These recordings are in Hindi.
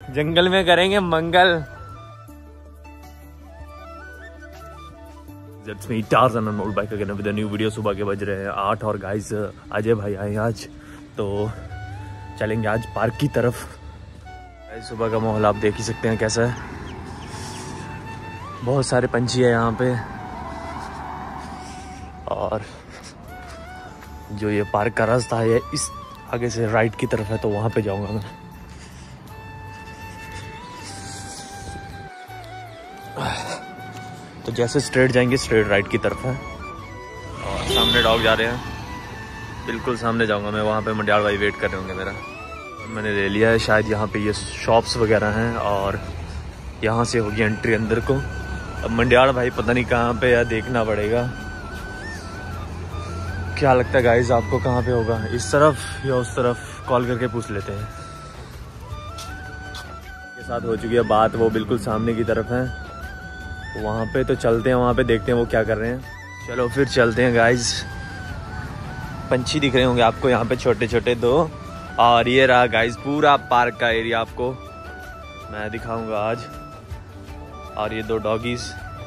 जंगल में करेंगे मंगल। That's me, Tarzan on motorbike again with a new video। सुबह के बज रहे हैं 8 और गाइस अजय भाई आए आज, तो चलेंगे आज पार्क की तरफ। गाइस सुबह का माहौल आप देख ही सकते हैं कैसा है, बहुत सारे पंछी है यहाँ पे। और जो ये पार्क का रास्ता है ये इस आगे से राइट की तरफ है, तो वहाँ पे जाऊँगा मैं। तो जैसे स्ट्रेट जाएंगे स्ट्रेट राइट की तरफ है। और सामने डॉग जा रहे हैं, बिल्कुल सामने जाऊंगा मैं, वहाँ पे मंडियाल भाई वेट कर रहे होंगे मेरा। मैंने ले लिया है, शायद यहाँ पे ये शॉप्स वगैरह हैं और यहाँ से होगी एंट्री अंदर को। अब मंडियाल भाई पता नहीं कहाँ पे है, देखना पड़ेगा। क्या लगता है गाइस आपको कहाँ पे होगा, इस तरफ या उस तरफ? कॉल करके पूछ लेते हैं। के साथ हो चुकी है बात, वो बिल्कुल सामने की तरफ है, वहाँ पे तो चलते हैं, वहाँ पे देखते हैं वो क्या कर रहे हैं। चलो फिर चलते हैं गाइज। पंछी दिख रहे होंगे आपको यहाँ पे छोटे छोटे दो, और ये रहा गाइज पूरा पार्क का एरिया आपको मैं दिखाऊंगा आज। और ये 2 डॉगीज,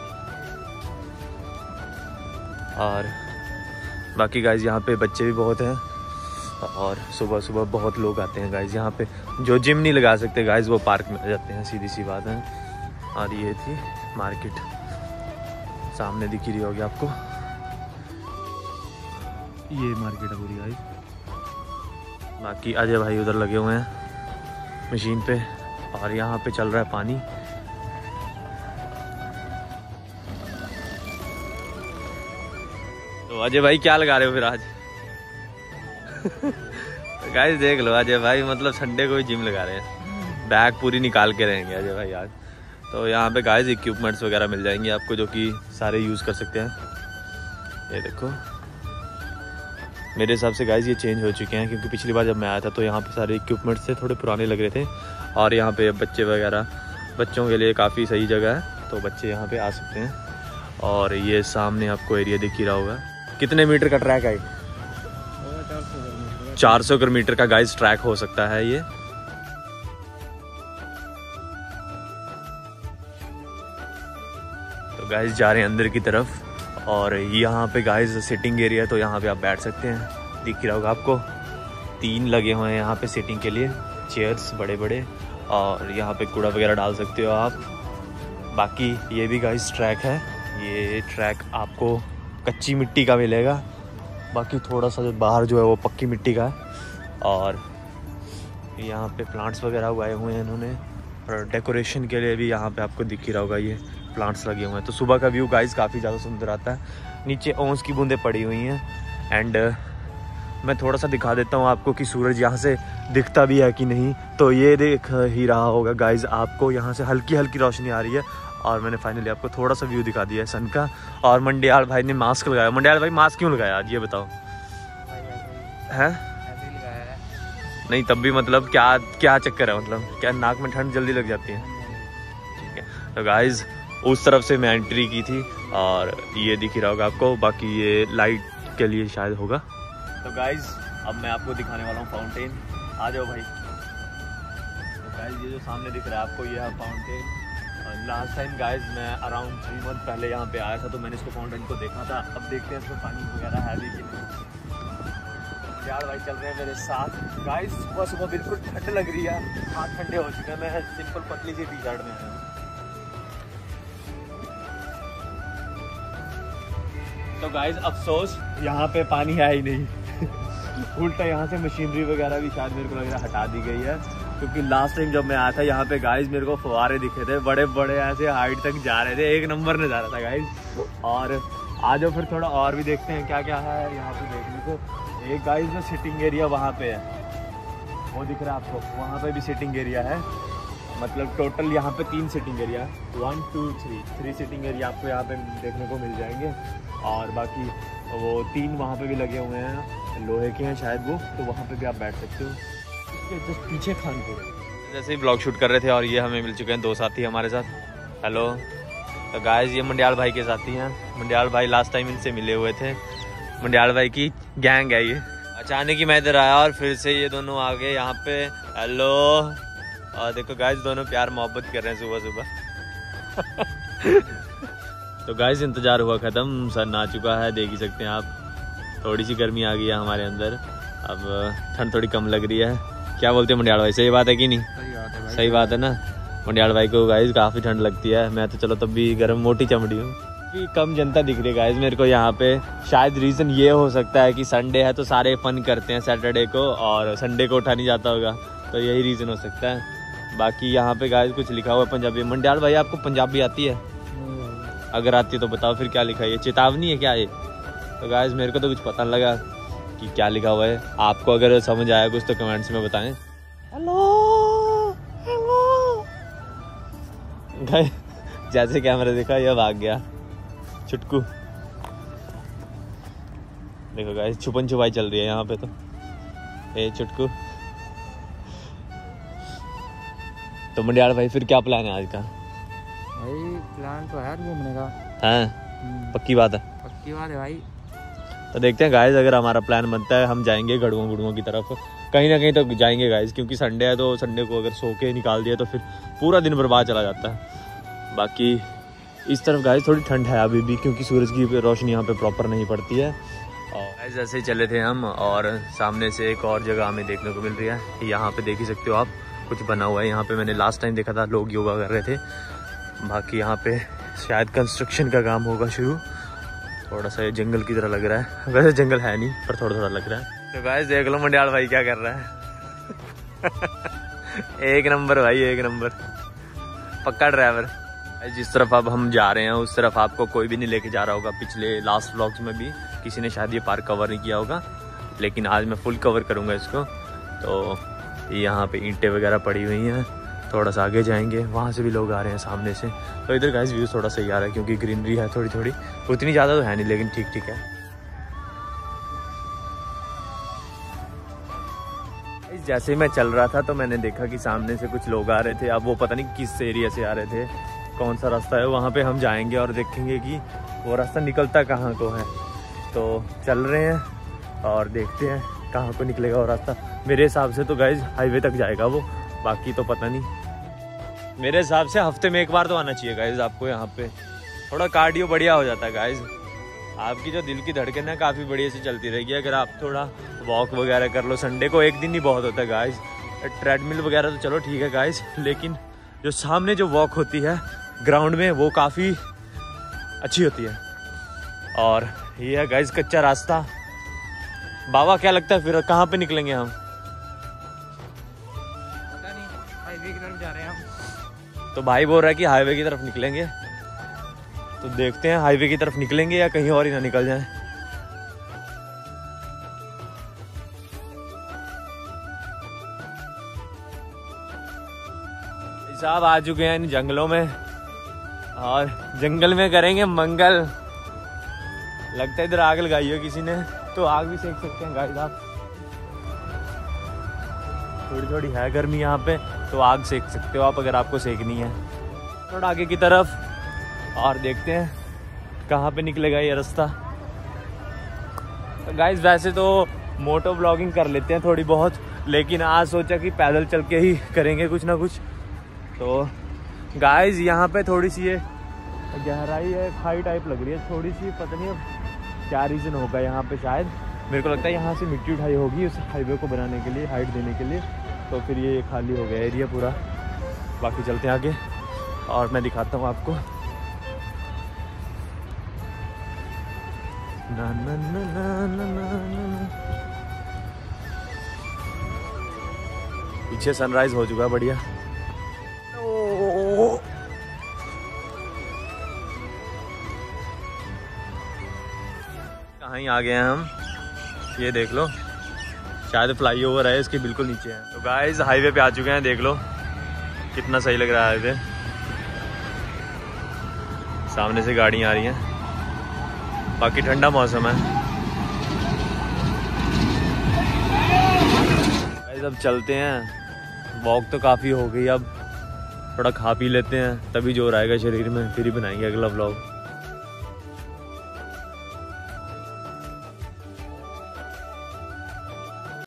और बाकी गाइज यहाँ पे बच्चे भी बहुत हैं। और सुबह सुबह बहुत लोग आते हैं गाइज यहाँ पे, जो जिम नहीं लगा सकते गाइज वो पार्क में आ जाते हैं, सीधी सी बात है। और ये थी मार्केट, सामने दिख ही रही होगी आपको, ये मार्केट है पूरी गाइस। बाकी अजय भाई उधर लगे हुए हैं मशीन पे, और यहाँ पे चल रहा है पानी। तो अजय भाई क्या लगा रहे हो फिर आज? तो गाइस देख लो अजय भाई मतलब संडे को ही जिम लगा रहे हैं, बैग पूरी निकाल के रहेंगे अजय भाई आज। तो यहाँ पे गाइस इक्विपमेंट्स वगैरह मिल जाएंगे आपको, जो कि सारे यूज़ कर सकते हैं। ये देखो, मेरे हिसाब से गाइस ये चेंज हो चुके हैं, क्योंकि पिछली बार जब मैं आया था तो यहाँ पे सारे इक्विपमेंट्स थे, थोड़े पुराने लग रहे थे। और यहाँ पे बच्चे वगैरह, बच्चों के लिए काफ़ी सही जगह है, तो बच्चे यहाँ पे आ सकते हैं। और ये सामने आपको एरिया दिख ही रहा होगा। कितने मीटर का ट्रैक है? 400 मीटर का गाइस ट्रैक हो सकता है ये। तो गाइस जा रहे हैं अंदर की तरफ, और यहाँ पे गाइस सिटिंग एरिया है, तो यहाँ पे आप बैठ सकते हैं। दिख रहा होगा आपको, 3 लगे हुए हैं यहाँ पे सिटिंग के लिए, चेयर्स बड़े बड़े। और यहाँ पे कूड़ा वगैरह डाल सकते हो आप। बाकी ये भी गाइस ट्रैक है, ये ट्रैक आपको कच्ची मिट्टी का मिलेगा, बाकी थोड़ा सा जो बाहर जो है वो पक्की मिट्टी का है। और यहाँ पे प्लांट्स वगैरह उगाए हुए हैं इन्होंने, और डेकोरेशन के लिए भी यहाँ पे आपको दिख ही रहा होगा ये प्लांट्स लगे हुए हैं। तो सुबह का व्यू गाइस काफ़ी ज़्यादा सुंदर आता है। नीचे ओस की बूंदें पड़ी हुई हैं। एंड मैं थोड़ा सा दिखा देता हूँ आपको कि सूरज यहाँ से दिखता भी है कि नहीं। तो ये देख ही रहा होगा गाइस, आपको यहाँ से हल्की हल्की रोशनी आ रही है। और मैंने फाइनली आपको थोड़ा सा व्यू दिखा दिया है सन का। और मंडियाल भाई ने मास्क लगाया। मंडियाल भाई मास्क क्यों लगाया आज, ये बताओ? है नहीं तब भी मतलब क्या क्या चक्कर है, मतलब क्या नाक में ठंड जल्दी लग जाती है? ठीक है, तो गाइज उस तरफ से मैं एंट्री की थी, और ये दिख ही रहा होगा आपको। बाकी ये लाइट के लिए शायद होगा। तो गाइज अब मैं आपको दिखाने वाला हूँ फाउंटेन। आ जाओ भाई। तो गाइज ये जो सामने दिख रहा है आपको, ये है फाउंटेन। लास्ट टाइम गाइज मैं अराउंड 3 मंथ पहले यहाँ पे आया था, तो मैंने इसको फाउंटेन को देखा था। अब देखते हैं इसमें पानी वगैरह है भी कि नहीं। यार भाई चल रहे हैं मेरे साथ गाइस। सुबह सुबह बिल्कुल ठंड लग रही है, हाथ ठंडे हो चुके हैं। मैं सिंपल पतली सी टी-शर्ट में हूँ। तो गाइस अफसोस यहाँ पे पानी है ही नहीं। उल्टा यहाँ से मशीनरी वगैरह भी शायद मेरे को लग रहा है हटा दी गई है, क्योंकि लास्ट टाइम जब मैं आया था यहाँ पे गाइस मेरे को फुहारे दिखे थे, बड़े बड़े ऐसे हाइट तक जा रहे थे। एक नंबर नज़ारा था गाइस। और आ जाओ फिर थोड़ा और भी देखते हैं क्या क्या है यहाँ पे देखने को। एक गाइस जो सिटिंग एरिया वहाँ पे है, वो दिख रहा है आपको, वहाँ पे भी सिटिंग एरिया है। मतलब टोटल यहाँ पे 3 सिटिंग एरिया, 1 2 3 सिटिंग एरिया आपको यहाँ पे देखने को मिल जाएंगे। और बाकी वो 3 वहाँ पे भी लगे हुए हैं, लोहे के हैं शायद वो, तो वहाँ पे भी आप बैठ सकते हो। इसके जस्ट पीछे खानपुर जैसे ही ब्लॉग शूट कर रहे थे। और ये हमें मिल चुके हैं 2 साथी हमारे साथ। हेलो। तो गाइस ये मंडियाल भाई के साथी हैं। मंडियाल भाई लास्ट टाइम इनसे मिले हुए थे। मंडियाल भाई की गैंग है ये। अचानक ही मैं इधर आया और फिर से ये दोनों आ गए यहाँ पे। हेलो और देखो गाइस दोनों प्यार मोहब्बत कर रहे हैं सुबह सुबह। तो गाइस इंतजार हुआ खत्म, सन आ चुका है, देख ही सकते हैं आप। थोड़ी सी गर्मी आ गई है हमारे अंदर, अब ठंड थोड़ी कम लग रही है। क्या बोलते हैं मंडियाल भाई, सही बात है कि नहीं? सही बात है भाई, सही बात है ना। मंडियाल भाई को गाइस काफ़ी ठंड लगती है, मैं तो चलो तब भी गर्म मोटी चमड़ी हूँ। भी कम जनता दिख रही है गाइस मेरे को यहाँ पे। शायद रीज़न ये हो सकता है कि संडे है तो सारे फन करते हैं सैटरडे को, और संडे को उठा नहीं जाता होगा, तो यही रीज़न हो सकता है। बाकी यहाँ पे गाइस कुछ लिखा हुआ है पंजाबी। मंडियाल भाई आपको पंजाबी आती है? अगर आती है तो बताओ फिर क्या लिखा है, ये चेतावनी है क्या ये? तो गाइस मेरे को तो कुछ पता नहीं लगा कि क्या लिखा हुआ है। आपको अगर समझ आया कुछ तो कमेंट्स में बताएं। हेलो हेलो गाइस, जैसे कैमरा देखा ये भाग गया चुटकू। देखो गाइस छुपन छुपाई चल रही है यहाँ पे, तो ए चुटकू। तो मंडियाल भाई फिर क्या प्लान है आज का? भाई प्लान तो है घूमने का। हैं पक्की बात है? पक्की बात है भाई। तो देखते हैं गाइस, अगर हमारा प्लान बनता है हम जाएंगे गढ़ुओं गुड़ुओं की तरफ, कहीं ना कहीं तो जाएंगे गाइस, क्योंकि संडे है तो संडे को अगर सो के निकाल दिया तो फिर पूरा दिन बर्बाद चला जाता है। बाकी इस तरफ गाइस थोड़ी ठंड है अभी भी, क्योंकि सूरज की रोशनी यहाँ पे प्रॉपर नहीं पड़ती है। और गाइस ऐसे ही चले थे हम, और सामने से एक और जगह हमें देखने को मिल रही है। यहाँ पे देख ही सकते हो आप, कुछ बना हुआ है यहाँ पे। मैंने लास्ट टाइम देखा था लोग योगा कर रहे थे। बाकी यहाँ पे शायद कंस्ट्रक्शन का काम होगा शुरू। थोड़ा सा ये जंगल की तरह लग रहा है, वैसे जंगल है नहीं पर थोड़ा थोड़ा लग रहा है। तो गाइस देख लो मंडियाल भाई क्या कर रहा है। एक नंबर भाई, एक नंबर, पक्का ड्राइवर। जिस तरफ अब हम जा रहे हैं उस तरफ आपको कोई भी नहीं लेके जा रहा होगा। पिछले लास्ट व्लॉग्स में भी किसी ने शायद ये पार्क कवर नहीं किया होगा, लेकिन आज मैं फुल कवर करूँगा इसको। तो यहाँ पे ईंटें वगैरह पड़ी हुई हैं, थोड़ा सा आगे जाएंगे वहाँ से भी लोग आ रहे हैं सामने से। तो इधर गाइस व्यू थोड़ा सही आ रहा है, क्योंकि ग्रीनरी है थोड़ी थोड़ी, उतनी ज़्यादा तो है नहीं लेकिन ठीक ठीक है। जैसे मैं चल रहा था तो मैंने देखा कि सामने से कुछ लोग आ रहे थे। अब वो पता नहीं किस एरिया से आ रहे थे, कौन सा रास्ता है वहाँ पे हम जाएंगे और देखेंगे कि वो रास्ता निकलता कहाँ को है। तो चल रहे हैं और देखते हैं कहाँ को निकलेगा वो रास्ता। मेरे हिसाब से तो गाइस हाईवे तक जाएगा वो, बाकी तो पता नहीं। मेरे हिसाब से हफ्ते में एक बार तो आना चाहिए गाइस आपको यहाँ पे, थोड़ा कार्डियो बढ़िया हो जाता है गाइस। आपकी जो दिल की धड़कन है काफ़ी बढ़िया से चलती रहेगी अगर आप थोड़ा वॉक वगैरह कर लो। संडे को एक दिन ही बहुत होता है गाइस। ट्रेडमिल वगैरह तो चलो ठीक है गाइस, लेकिन जो सामने जो वॉक होती है ग्राउंड में वो काफ़ी अच्छी होती है। और ये है गाइस कच्चा रास्ता। बाबा क्या लगता है फिर कहाँ पे निकलेंगे हम? पता नहीं, हाईवे की तरफ जा रहे हैं हम। तो भाई बोल रहा है कि हाईवे की तरफ निकलेंगे, तो देखते हैं हाईवे की तरफ निकलेंगे या कहीं और ही ना निकल जाए। साहब आ चुके हैं इन जंगलों में, और जंगल में करेंगे मंगल। लगता है इधर आग लगाई हो किसी ने, तो आग भी सेक सकते हैं गाइस आप। थोड़ी थोड़ी है गर्मी यहाँ पे, तो आग सेक सकते हो आप अगर आपको सेकनी है। थोड़ा आगे की तरफ और देखते हैं कहाँ पे निकलेगा ये रास्ता। तो गाइस वैसे तो मोटो ब्लॉगिंग कर लेते हैं थोड़ी बहुत, लेकिन आज सोचा कि पैदल चल के ही करेंगे कुछ ना कुछ। तो गाइस यहाँ पे थोड़ी सी ये गहराई है, खाई टाइप लग रही है थोड़ी सी, पता नहीं अब क्या रीज़न होगा यहाँ पे। शायद मेरे को लगता है यहाँ से मिट्टी उठाई होगी उस हाईवे को बनाने के लिए, हाइट देने के लिए, तो फिर ये खाली हो गया एरिया पूरा। बाकी चलते हैं आगे और मैं दिखाता हूँ आपको। ना ना ना ना ना ना ना। पीछे सनराइज हो चुका है बढ़िया। कहाँ ही आ गए हैं हम, ये देख लो, शायद फ्लाई ओवर है इसके बिल्कुल नीचे है। तो गाइस हाईवे पे आ चुके हैं, देख लो कितना सही लग रहा है हाईवे। सामने से गाड़ियाँ आ रही हैं, बाकी ठंडा मौसम है। गाइस अब चलते हैं, वॉक तो काफ़ी हो गई, अब थोड़ा खा पी लेते हैं, तभी जोर आएगा शरीर में, फिर ही बनाएंगे अगला व्लॉग।